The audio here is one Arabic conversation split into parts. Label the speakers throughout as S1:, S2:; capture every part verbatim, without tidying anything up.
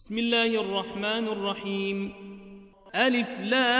S1: بسم الله الرحمن الرحيم. ألف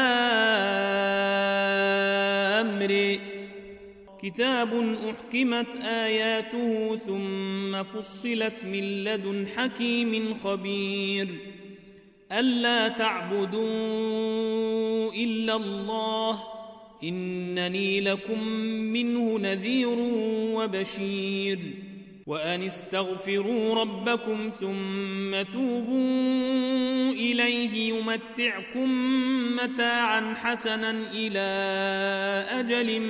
S1: لام ر كتاب أحكمت آياته ثم فصلت من لدن حكيم خبير ألا تعبدوا إلا الله إنني لكم منه نذير وبشير وأن استغفروا ربكم ثم توبوا إليه يمتعكم متاعا حسنا إلى أجل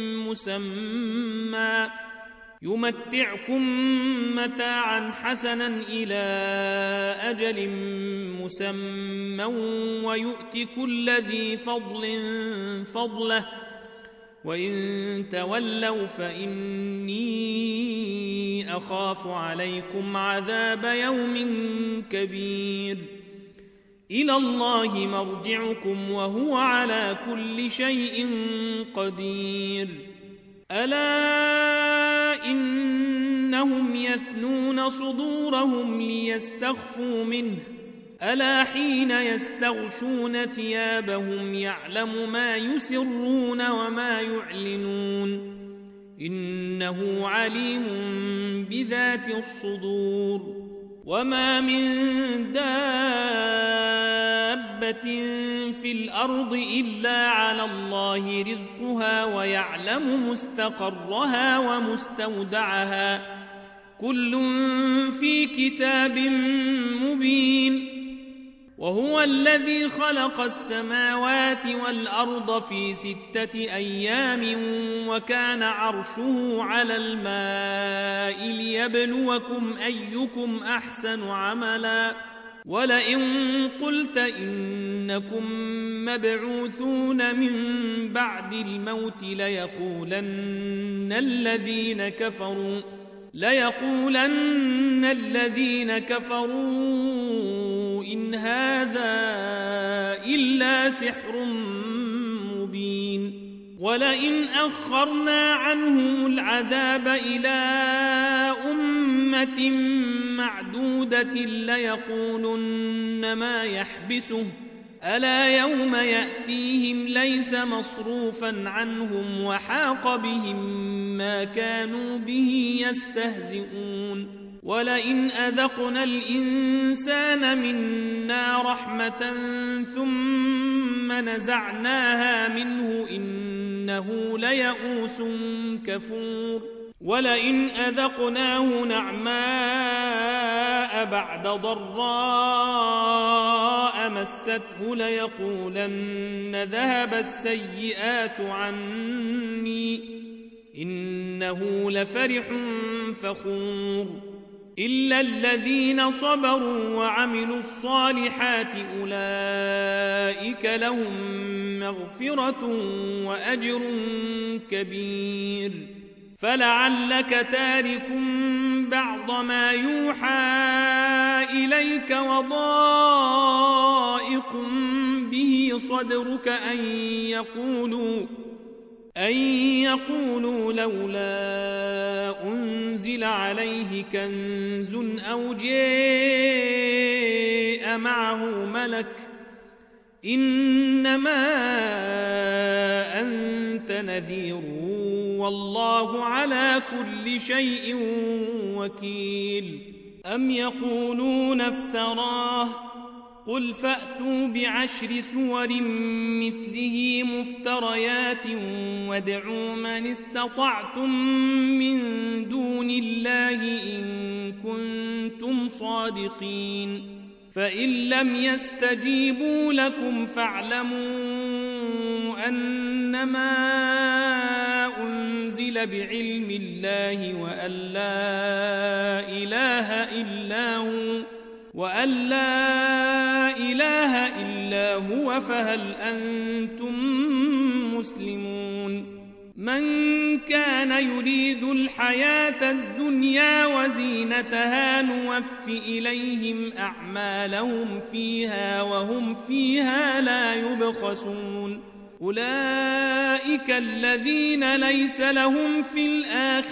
S1: مسمى يمتعكم متاعا حسنا إلى أجل مسمى ويؤت كل ذي فضل فضله وإن تولوا فإني أخاف عليكم عذاب يوم كبير إلى الله مرجعكم وهو على كل شيء قدير ألا إنهم يثنون صدورهم ليستخفوا منه ألا حين يستغشون ثيابهم يعلم ما يسرون وما يعلنون إنه عليم بذات الصدور وما من دابة في الأرض إلا على الله رزقها ويعلم مستقرها ومستودعها كل في كتاب مبين وهو الذي خلق السماوات والأرض في ستة أيام وكان عرشه على الماء ليبلوكم أيكم أحسن عملا ولئن قلت إنكم مبعوثون من بعد الموت ليقولن الذين كفروا ليقولن الذين كفروا إن هذا إلا سحر مبين ولئن أخرنا عنهم العذاب إلى أمة معدودة ليقولن ما يحبسه ألا يوم يأتيهم ليس مصروفا عنهم وحاق بهم ما كانوا به يستهزئون ولئن أذقنا الإنسان منا رحمة ثم نزعناها منه إنه ليئوس كفور ولئن أذقناه نعماء بعد ضراء مسته ليقولن ذهب السيئات عني إنه لفرح فخور إلا الذين صبروا وعملوا الصالحات أولئك لهم مغفرة وأجر كبير فلعلك تارك بعض ما يوحى إليك وضائق به صدرك أن يقولوا أن يقولوا لولا أنزل عليه كنز أو جاء معه ملك إنما أنت نذير والله على كل شيء وكيل أم يقولون افتراه قل فأتوا بعشر سور مثله مفتريات وادعوا من استطعتم من دون الله إن كنتم صادقين فإن لم يستجيبوا لكم فاعلموا أنما أنزل بعلم الله وأن لا إله إلا هو وأن لا إله إلا هو فهل أنتم مسلمون من كان يريد الحياة الدنيا وزينتها نوف إليهم أعمالهم فيها وهم فيها لا يبخسون أولئك الذين ليس لهم في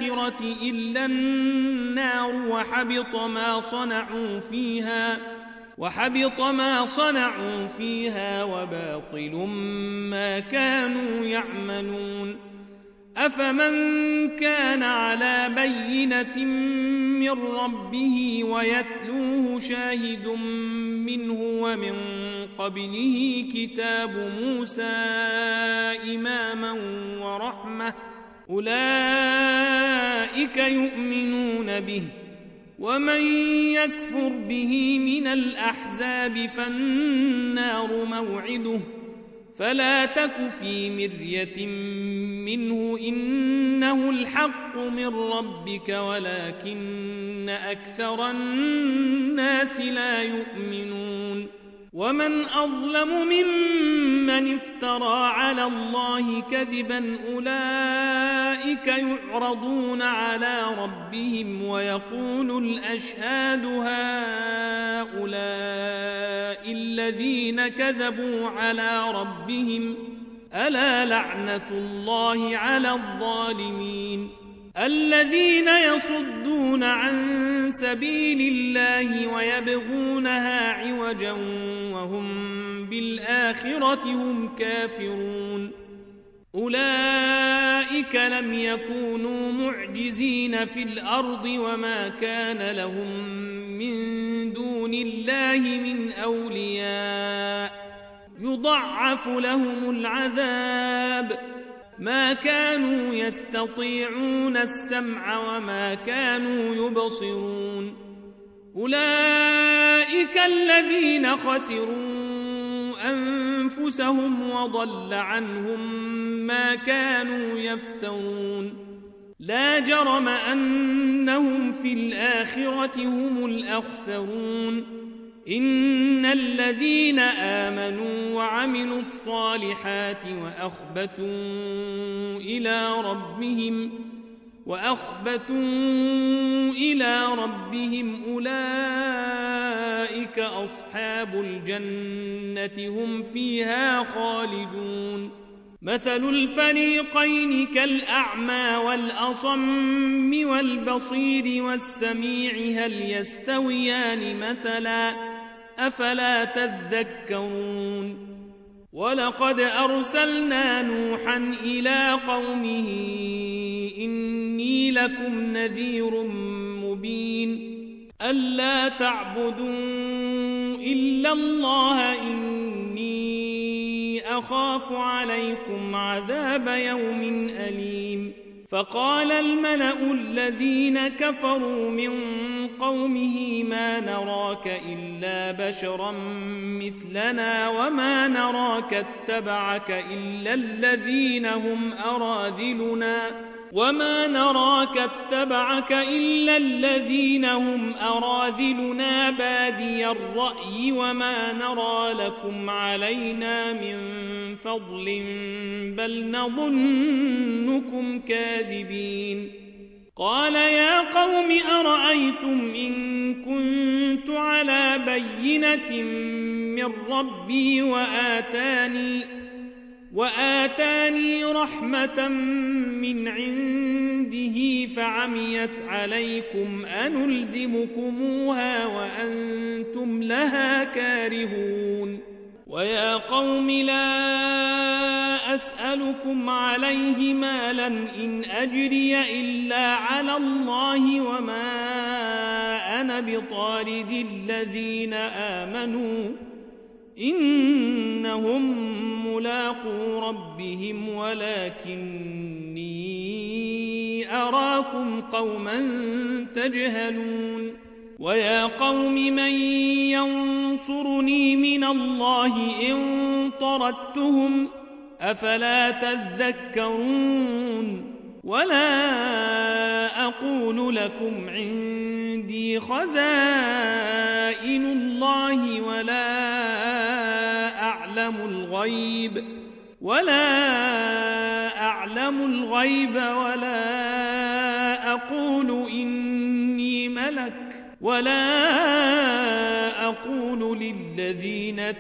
S1: الآخرة إلا النار وحبط ما صنعوا فيها وحبط ما صنعوا فيها وباطل ما كانوا يعملون أفمن كان على بينة من ربه ويتلوه شاهد منه ومن قبله كتاب موسى إماما ورحمة أولئك يؤمنون به ومن يكفر به من الأحزاب فالنار موعده فلا تك في مرية منه إنه الحق من ربك ولكن أكثر الناس لا يؤمنون ومن أظلم ممن افترى على الله كذبا أولئك يعرضون على ربهم ويقول الأشهاد هؤلاء الذين كذبوا على ربهم ألا لعنة الله على الظالمين الذين يصدون عن سبيل الله ويبغونها عوجا وهم بالآخرة هم كافرون أولئك لم يكونوا معجزين في الأرض وما كان لهم من دون الله من أولياء يضعف لهم العذاب ما كانوا يستطيعون السمع وما كانوا يبصرون أولئك الذين خسروا أنفسهم وضل عنهم ما كانوا يفترون لا جرم أنهم في الآخرة هم الأخسرون إن الذين آمنوا وعملوا الصالحات وأخبتوا إلى ربهم وأخبتوا إلى ربهم أولئك أصحاب الجنة هم فيها خالدون مثل الفريقين كالأعمى والأصم والبصير والسميع هل يستويان مثلا أفلا تذكرون ولقد أرسلنا نوحا إلى قومه إني لكم نذير مبين ألا تعبدوا إلا الله إني أخاف عليكم عذاب يوم أليم فقال الملأ الذين كفروا من قومه ما نراك إلا بشرا مثلنا وما نراك اتبعك إلا الذين هم أراذلنا وما نراك اتبعك إلا الذين هم أراذلنا بادي الرأي وما نرى لكم علينا من فضل بل نظنكم كاذبين قال يا قوم أرأيتم إن كنت على بينة من ربي وآتاني وآتاني رحمة من عنده فعميت عليكم أنلزمكموها وأنتم لها كارهون ويا قوم لا أسألكم عليه مالا إن أجري إلا على الله وما أنا بطارد الذين آمنوا إنهم ملاقو ربهم ولكني أراكم قوما تجهلون ويا قوم من ينصرني من الله إن طردتهم أفلا تذكرون ولا أقول لكم عندي خزائن الله ولا أعلم الغيب ولا أعلم الغيب ولا أقول إني ملك ولا أقول للذين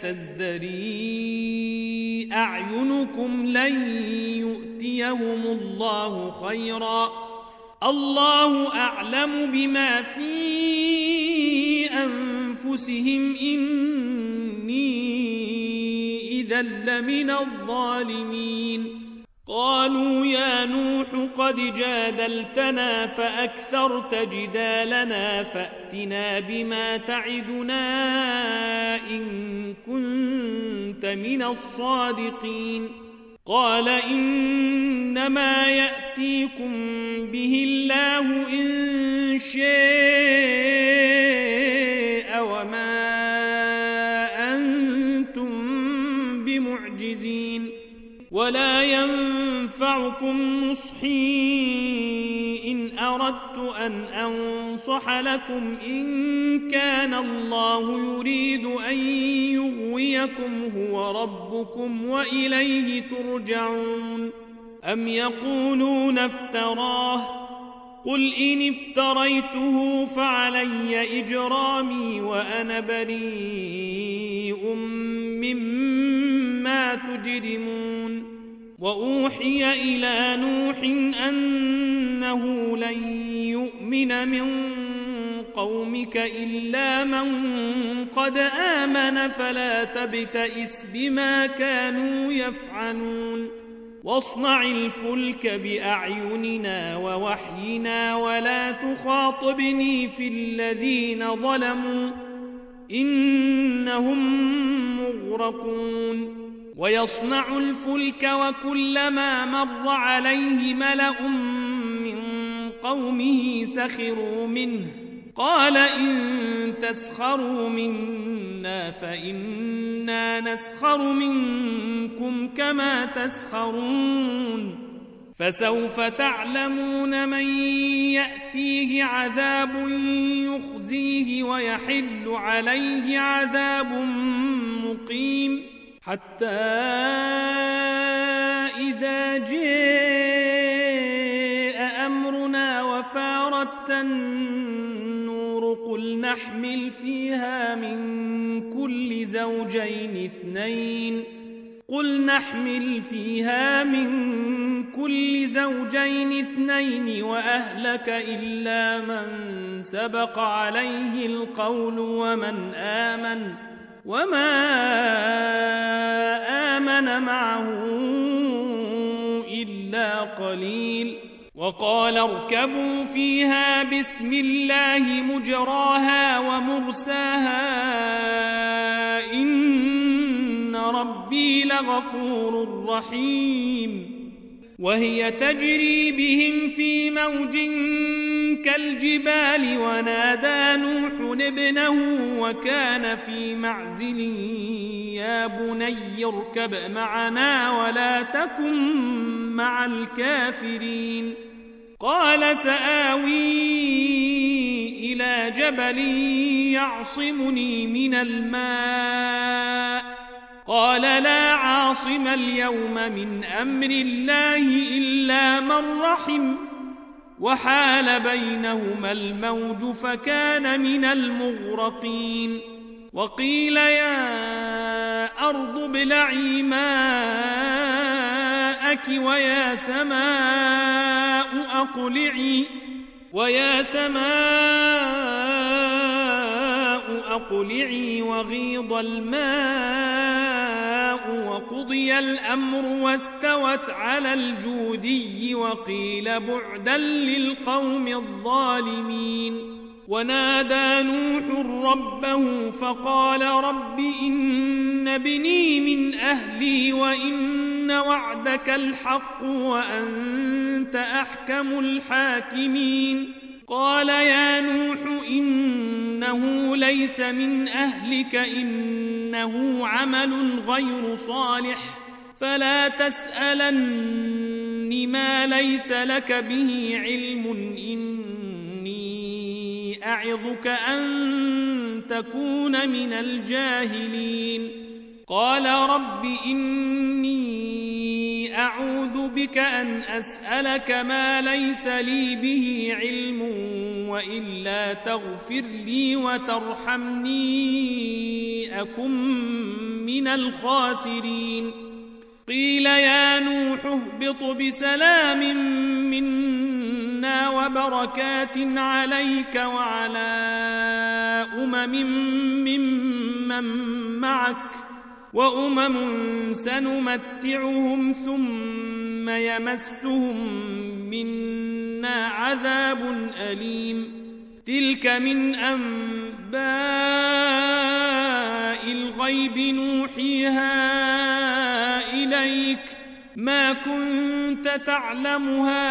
S1: تزدري أعينكم لن يؤتيهم الله خيرا الله أعلم بما في أنفسهم أنفسهم إني إذا لمن الظالمين. قالوا يا نوح قد جادلتنا فأكثرت جدالنا فأتنا بما تعدنا إن كنت من الصادقين. قال إنما يأتيكم به الله إن شاء وما أنتم بمعجزين ولا ينفعكم نصحي إن أردت أن أنصح لكم إن كان الله يريد أن يغويكم هو ربكم وإليه ترجعون. أم يقولون افتراه قل إن افتريته فعلي إجرامي وأنا بريء مما تجرمون. وأوحي إلى نوح أنه لن يؤمن من قومك إلا من قد آمن فلا تبتئس بما كانوا يفعلون. واصنع الفلك بأعيننا ووحينا ولا تخاطبني في الذين ظلموا إنهم مغرقون. ويصنع الفلك وكلما مر عليه ملأ من قومه سخروا منه قال إن تسخروا منا فإنا نسخر منكم كما تسخرون. فسوف تعلمون من يأتيه عذاب يخزيه ويحل عليه عذاب مقيم. حتى إذا جاء أمرنا وفارت النور قل نحمل فيها من كل زوجين اثنين قل نحمل فيها من كل زوجين اثنين وأهلك إلا من سبق عليه القول ومن آمن وما آمن معه إلا قليل. وقال اركبوا فيها بسم الله مجراها ومرساها إن ربي لغفور رحيم. وهي تجري بهم في موج كالجبال ونادى نوح ابنه وكان في معزل يا بني اركب معنا ولا تكن مع الكافرين. قال سآوي إلى جبل يعصمني من الماء قال لا عاصم اليوم من أمر الله إلا من رحم وحال بينهما الموج فكان من المغرقين. وقيل يا أرض ابلعي ماءك ويا سماء أقلعي ويا سماء أقلعي وغيض الماء وقضي الأمر واستوت على الجودي وقيل بعدا للقوم الظالمين. ونادى نوح ربه فقال رب إن ابني من أهلي وإن وعدك الحق وأنت أحكم الحاكمين. قال يا نوح إنه ليس من أهلك إنه عمل غير صالح فلا تسألن ما ليس لك به علم إني أعظك أن تكون من الجاهلين. قال رب إني أعوذ بك أن أسألك ما ليس لي به علم وإلا تغفر لي وترحمني أكن من الخاسرين. قيل يا نوح اهبط بسلام منا وبركات عليك وعلى أمم ممن معك وأمم سنمتعهم ثم يمسهم منا عذاب أليم تلك من أنباء الغيب نوحيها إليك ما كنت تعلمها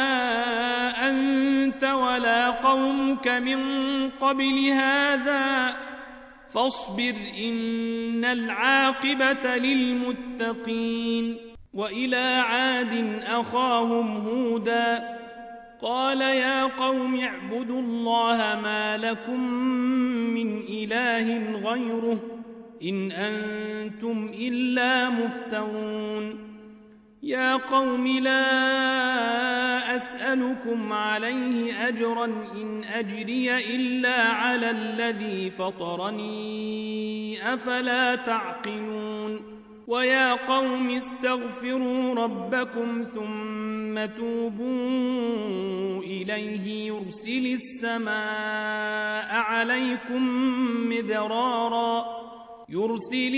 S1: أنت ولا قومك من قبل هذا فاصبر إن العاقبة للمتقين وإلى عاد أخاهم هودا قال يا قوم اعبدوا الله ما لكم من إله غيره إن أنتم إلا مفترون يا قوم لا أسألكم عليه أجرا إن أجري إلا على الذي فطرني أفلا تعقلون ويا قوم استغفروا ربكم ثم توبوا إليه يرسل السماء عليكم مدرارا يرسل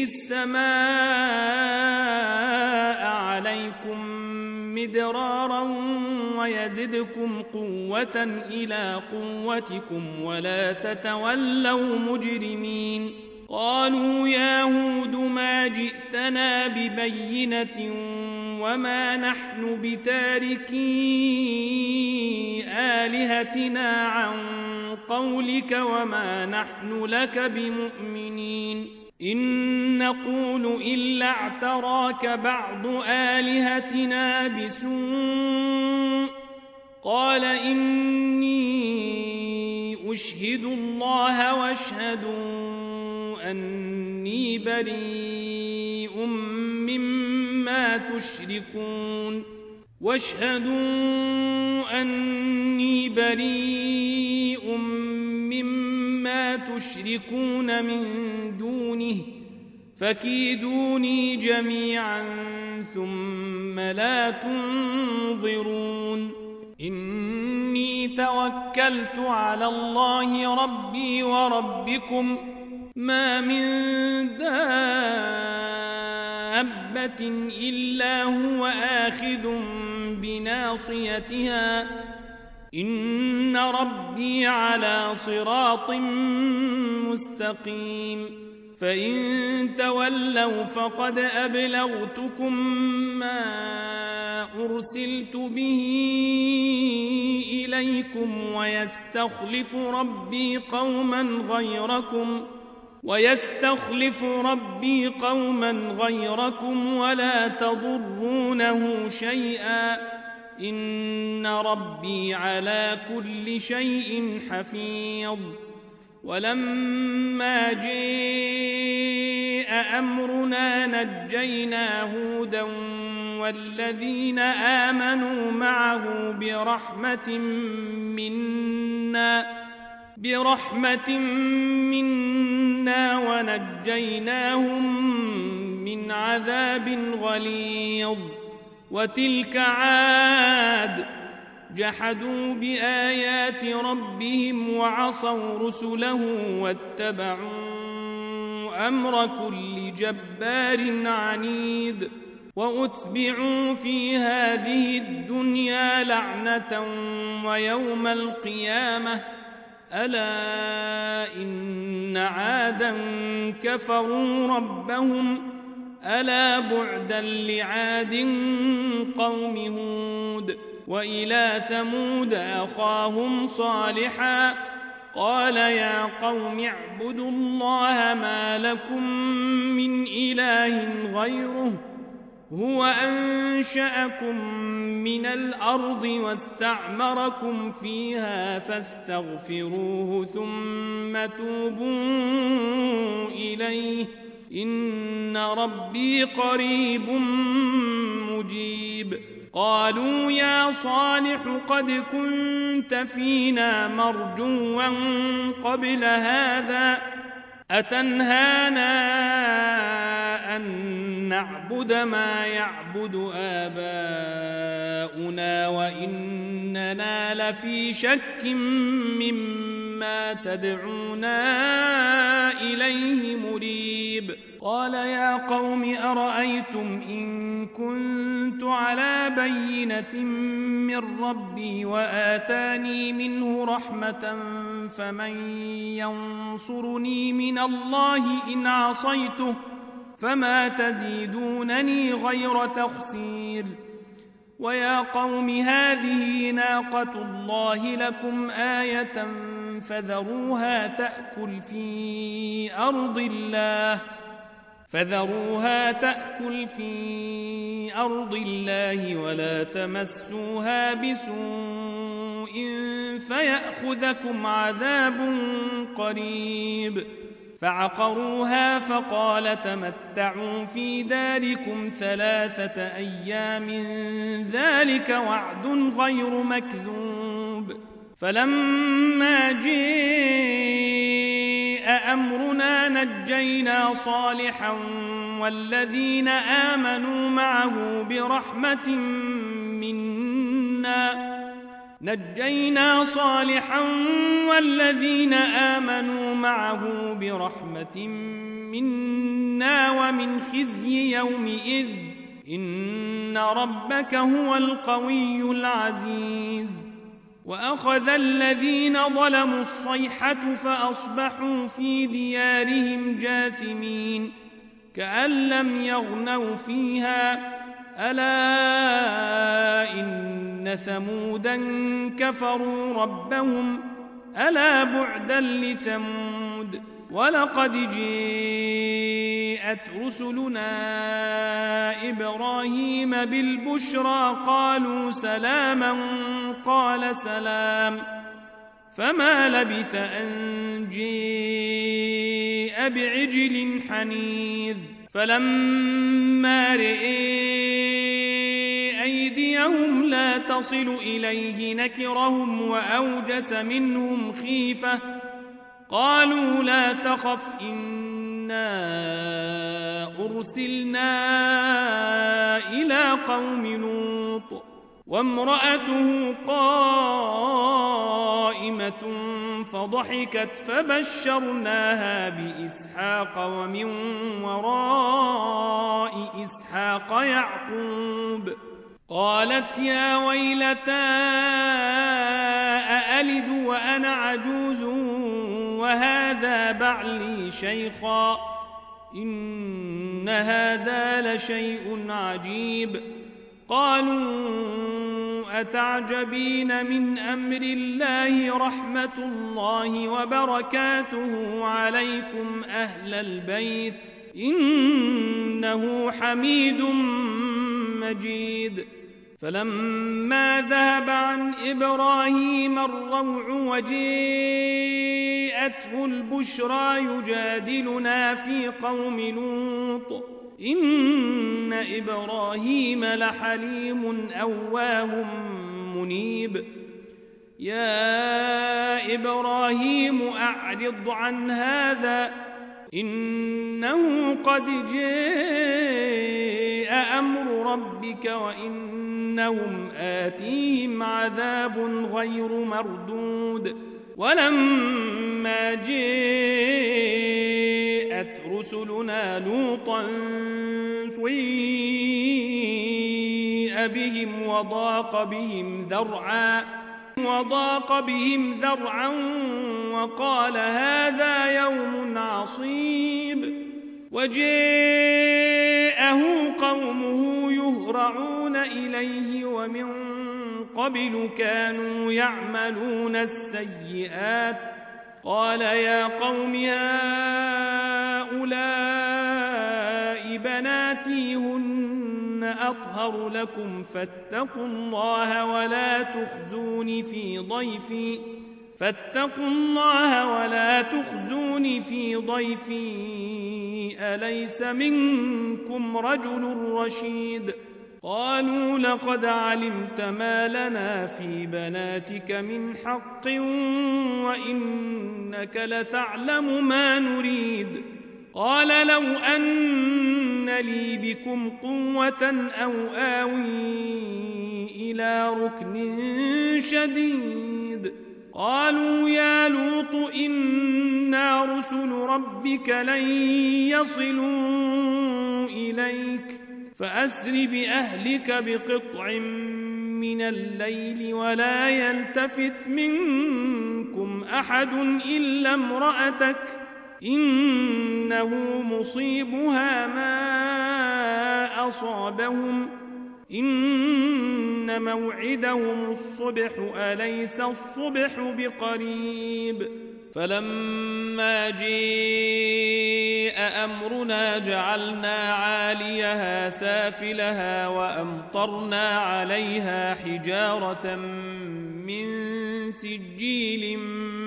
S1: السماء عليكم مدرارا ويزدكم قوة إلى قوتكم ولا تتولوا مجرمين قالوا يا هود ما جئتنا ببينة وما نحن بتاركي آلهتنا عن قولك وما نحن لك بمؤمنين إن نقول إلا اعتراك بعض آلهتنا بسوء قال إني أشهد الله واشهدوا أني بريء مما تشركون واشهدوا أني بريء مما تشركون من دونه فكيدوني جميعا ثم لا تنظرون إني توكلت على الله ربي وربكم ما من دابة إلا هو آخذ بناصيتها إن ربي على صراط مستقيم فإن تولوا فقد أبلغتكم ما أرسلت به إليكم ويستخلف ربي قوما غيركم ويستخلف ربي قوما غيركم ولا تضرونه شيئا إن ربي على كل شيء حفيظ ولما جاء أمرنا نجينا هودا والذين آمنوا معه برحمة منا برحمة منا ونجيناهم من عذاب غليظ وتلك عاد جحدوا بآيات ربهم وعصوا رسله واتبعوا أمر كل جبار عنيد وأتبعوا في هذه الدنيا لعنة ويوم القيامة ألا إن عادا كفروا ربهم ألا بعدا لعاد قوم هود وإلى ثمود أخاهم صالحا قال يا قوم اعبدوا الله ما لكم من إله غيره هو أنشأكم من الأرض واستعمركم فيها فاستغفروه ثم توبوا إليه إن ربي قريب مجيب قالوا يا صالح قد كنت فينا مرجوا قبل هذا أتنهانا أن نعبد ما يعبد آباؤنا وإننا لفي شك مما
S2: ما تدعونا إليه مريب. قال يا قوم أرأيتم إن كنت على بينة من ربي وآتاني منه رحمة فمن ينصرني من الله إن عصيته فما تزيدونني غير تخسير. ويا قوم هذه ناقة الله لكم آية فذروها تأكل في أرض الله فذروها تأكل في أرض الله ولا تمسوها بسوء فيأخذكم عذاب قريب. فعقروها فقال تمتعوا في داركم ثلاثة أيام ذلك وعد غير مكذوب. فلما جاء أمرنا نجينا صالحا والذين آمنوا معه برحمة منا نجينا صالحا والذين آمنوا معه برحمة منا ومن خزي يومئذ إن ربك هو القوي العزيز. وأخذ الذين ظلموا الصيحة فأصبحوا في ديارهم جاثمين كأن لم يغنوا فيها ألا إن ثمودا كفروا ربهم ألا بعدا لثمود. ولقد جاءت رسلنا إبراهيم بالبشرى قالوا سلاما قال سلام فما لبث أن جاء بعجل حنيذ. فلما رئي أيديهم لا تصل إليه نكرهم وأوجس منهم خيفة قالوا لا تخف إنا أرسلنا إلى قوم لوط وامرأته قائمة فضحكت فبشرناها بإسحاق ومن وراء إسحاق يعقوب. قالت يا ويلتى أألد وأنا عجوز وهذا بعلي شيخا إن هذا لشيء عجيب. قالوا أتعجبين من أمر الله رحمة الله وبركاته عليكم أهل البيت إنه حميد مجيد. فلما ذهب عن إبراهيم الروع وجاءته البشرى يجادلنا في قوم لوط إن إبراهيم لحليم أواه منيب. يا إبراهيم أعرض عن هذا إنه قد جاء أمر ربك وإنهم آتيهم عذاب غير مردود. ولما جاءت رسلنا لوطا سيء بهم وضاق بهم ذرعا وضاق بهم ذرعا وقال هذا يوم عصيب. وجاءه قومه يهرعون إليه ومن قبل كانوا يعملون السيئات قال يا قوم هؤلاء بناتي هن أطهر لكم فاتقوا الله ولا تخزوني في ضيفي فاتقوا الله ولا تخزوني في ضيفي أليس منكم رجل رشيد. قالوا لقد علمت ما لنا في بناتك من حق وإنك لتعلم ما نريد. قال لو أن لي بكم قوة أو آوي إلى ركن شديد. قالوا يا لوط إنا رسل ربك لن يصلوا إليك فأسر بأهلك بقطع من الليل ولا يلتفت منكم أحد إلا امرأتك إنه مصيبها ما أصابهم إن موعدهم الصبح أليس الصبح بقريب فلما جاء أمرنا جعلنا عاليها سافلها وأمطرنا عليها حجارة من سجيل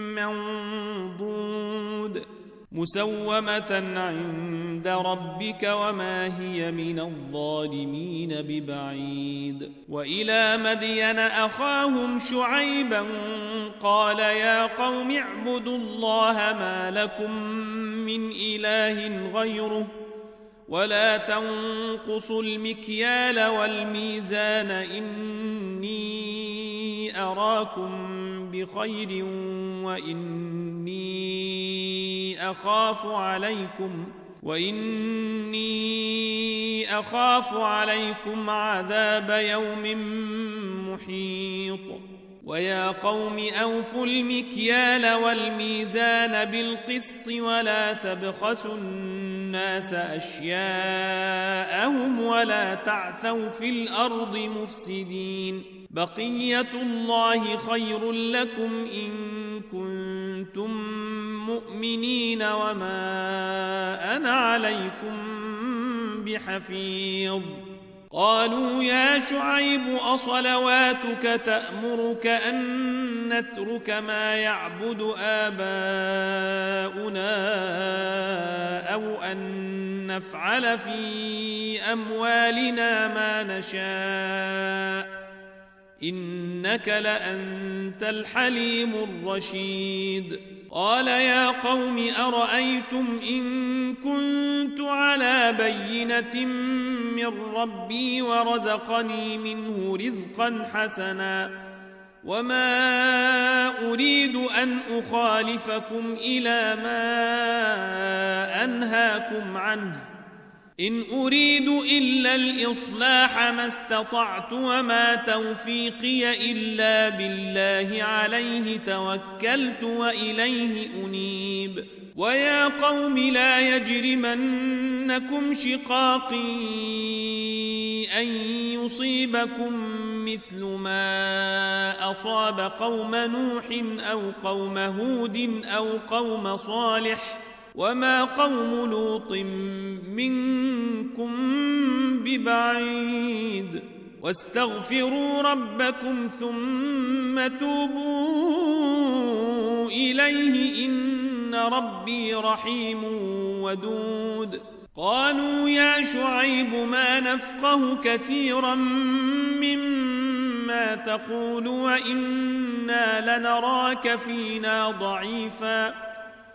S2: منضود مسومة عند ربك وما هي من الظالمين ببعيد وإلى مدين أخاهم شعيبا قال يا قوم اعبدوا الله ما لكم من إله غيره ولا تنقصوا المكيال والميزان إني أراكم بخير وإني أخاف عليكم وإني أخاف عليكم عذاب يوم محيط ويا قوم أوفوا المكيال والميزان بالقسط ولا تبخسوا الناس أشياءهم ولا تعثوا في الأرض مفسدين بقية الله خير لكم إن كنتم مؤمنين وما أنا عليكم بحفيظ قالوا يا شعيب أصلواتك تأمرك أن نترك ما يعبد آباؤنا أو أن نفعل في أموالنا ما نشاء إنك لأنت الحليم الرشيد قال يا قوم أرأيتم إن كنت على بينة من ربي ورزقني منه رزقا حسنا وما أريد أن أخالفكم إلى ما أنهاكم عنه إن أريد إلا الإصلاح ما استطعت وما توفيقي إلا بالله عليه توكلت وإليه أنيب ويا قوم لا يجرمنكم شقاقي أن يصيبكم مثل ما أصاب قوم نوح أو قوم هود أو قوم صالح وما قوم لوط منكم ببعيد واستغفروا ربكم ثم توبوا إليه إن ربي رحيم ودود قالوا يا شعيب ما نفقه كثيرا مما تقول وإنا لنراك فينا ضعيفا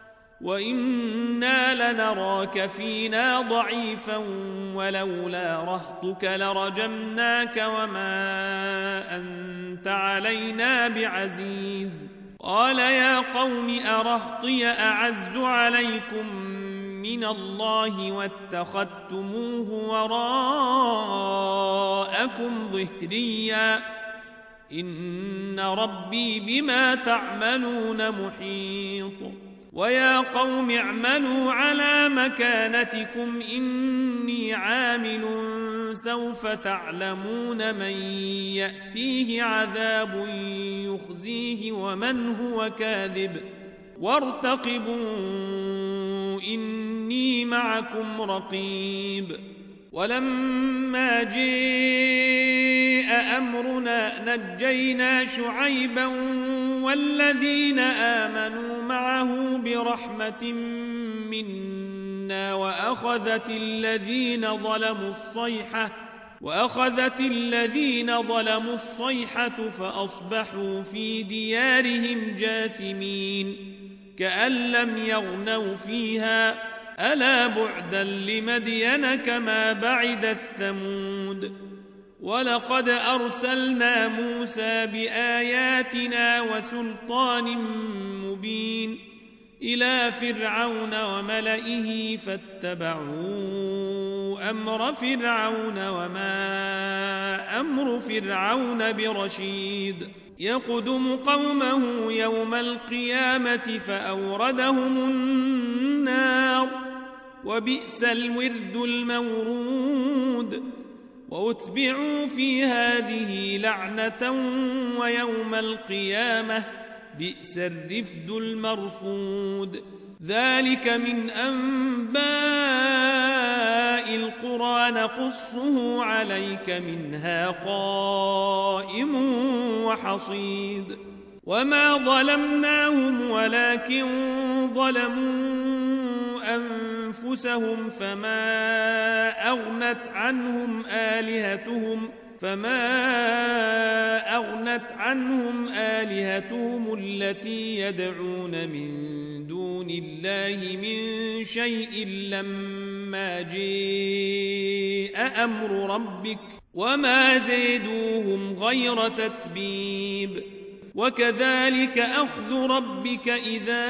S2: وإنا لنراك فينا ضعيفا ولولا رهطك لرجمناك وما أنت علينا بعزيز قال يا قوم أرهطي أعز عليكم من الله واتخذتموه وراءكم ظهريا إن ربي بما تعملون محيط ويا قوم اعملوا على مكانتكم إني عامل سوف تعلمون من يأتيه عذاب يخزيه ومن هو كاذب وارتقبوا إني معكم رقيب ولما جاء أمرنا نجينا شعيبا والذين آمنوا معه برحمة منا وأخذت الذين ظلموا الصيحة وأخذت الذين ظلموا الصيحة فأصبحوا في ديارهم جاثمين كأن لم يغنوا فيها ألا بعدا لمدين كما بعد الثمود ولقد أرسلنا موسى بآياتنا وسلطان مبين إلى فرعون وملئه فاتبعوا أمر فرعون وما أمر فرعون برشيد يقدم قومه يوم القيامة فأوردهم النار وبئس الورد المورود وأتبعوا في هذه لعنة ويوم القيامة بئس الرفد المرفود ذلك من أنباء القرى نقصه عليك منها قائم وحصيد وما ظلمناهم ولكن ظلموا أنفسهم فما أغنت عنهم آلهتهم فما أغنت عنهم آلهتهم التي يدعون من دون الله من شيء لما جاء أمر ربك وما زادوهم غير تتبيب وكذلك أخذ ربك إذا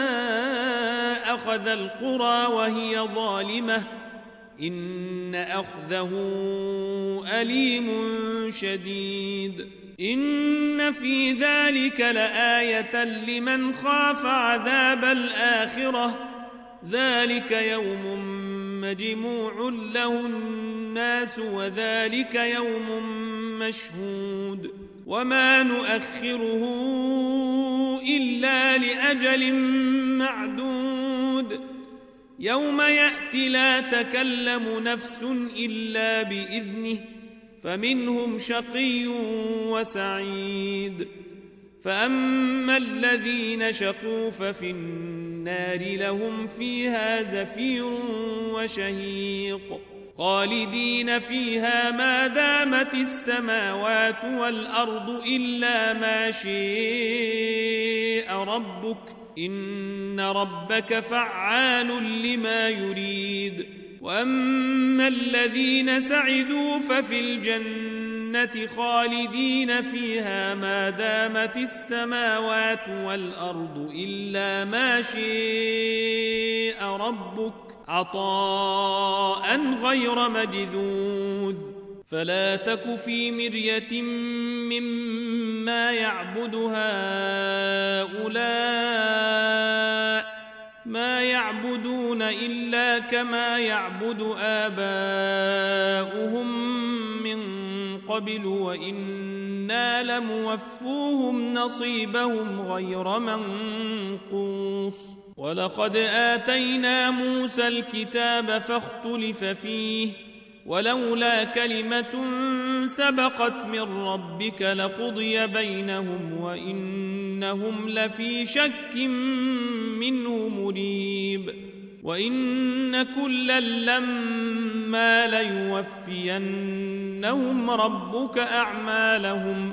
S2: أخذ القرى وهي ظالمة إن أخذه أليم شديد إن في ذلك لآية لمن خاف عذاب الآخرة ذلك يوم مجموع له الناس وذلك يوم مشهود وما نؤخره إلا لأجل معدود يوم يأتي لا تكلم نفس إلا بإذنه فمنهم شقي وسعيد فأما الذين شقوا ففي النار لهم فيها زفير وشهيق خالدين فيها ما دامت السماوات والأرض إلا ما شاء ربك إن ربك فعال لما يريد وأما الذين سعدوا ففي الجنة خالدين فيها ما دامت السماوات والأرض إلا ما شاء ربك عطاء غير مجذوذ فلا تك في مرية مما يعبد هؤلاء ما يعبدون إلا كما يعبد آباؤهم من قبل وإنا لموفوهم نصيبهم غير منقوص ولقد آتينا موسى الكتاب فاختلف فيه ولولا كلمة سبقت من ربك لقضي بينهم وإنهم لفي شك منه مريب وإن كلا لما ليوفينهم ربك أعمالهم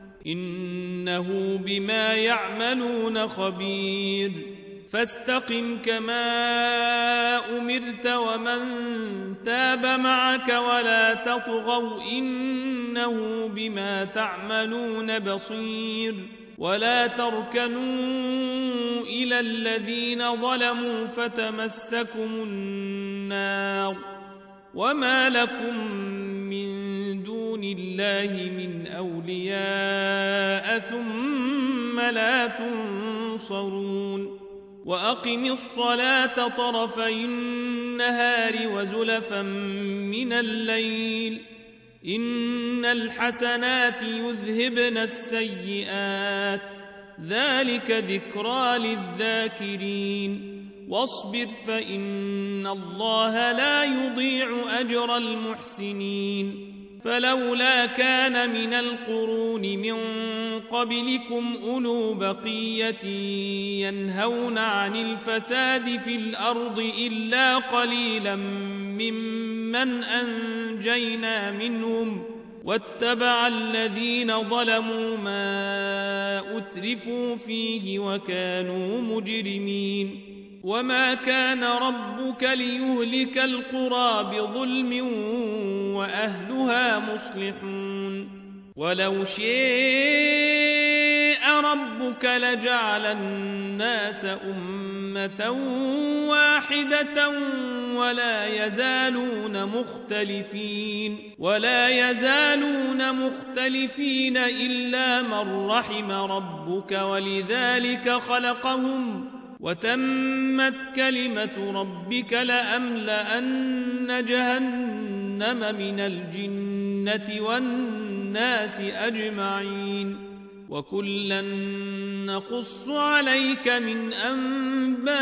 S2: إنه بما يعملون خبير فاستقم كما أمرت ومن تاب معك ولا تطغوا إنه بما تعملون بصير ولا تركنوا إلى الذين ظلموا فتمسكم النار وما لكم من دون الله من أولياء ثم لا تنصرون وأقم الصلاة طرفي النهار وزلفا من الليل إن الحسنات يذهبن السيئات ذلك ذكرى للذاكرين واصبر فإن الله لا يضيع أجر المحسنين فلولا كان من القرون من قبلكم أولو بقية ينهون عن الفساد في الأرض إلا قليلا ممن أنجينا منهم واتبع الذين ظلموا ما أترفوا فيه وكانوا مجرمين وما كان ربك ليهلك القرى بظلم وأهلها مصلحون ولو شاء ربك لجعل الناس أمة واحدة ولا يزالون مختلفين ولا يزالون مختلفين إلا من رحم ربك ولذلك خلقهم وتمت كلمة ربك لأملأن جهنم من الجنة والناس أجمعين وكلا نقص عليك من أنباء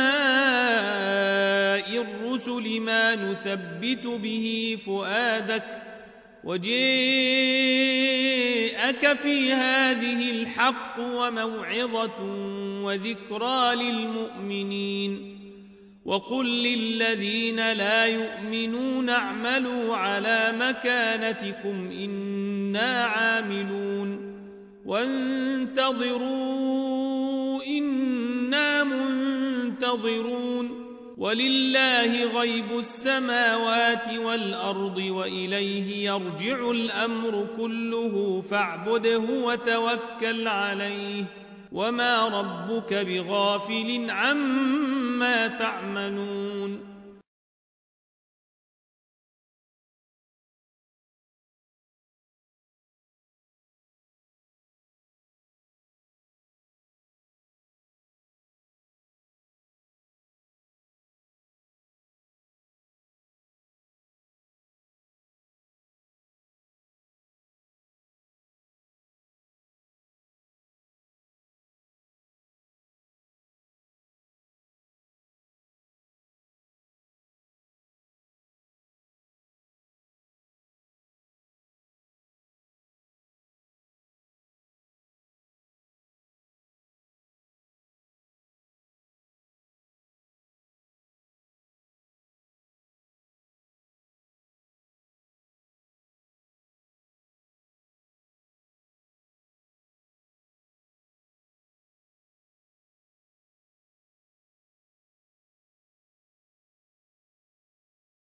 S2: الرسل ما نثبت به فؤادك وجاءك في هذه الحق وموعظة وذكرى للمؤمنين وقل للذين لا يؤمنون اعملوا على مكانتكم إنا عاملون وانتظروا إنا منتظرون ولله غيب السماوات والأرض وإليه يرجع الأمر كله فاعبده وتوكل عليه وما ربك بغافل عما تعملون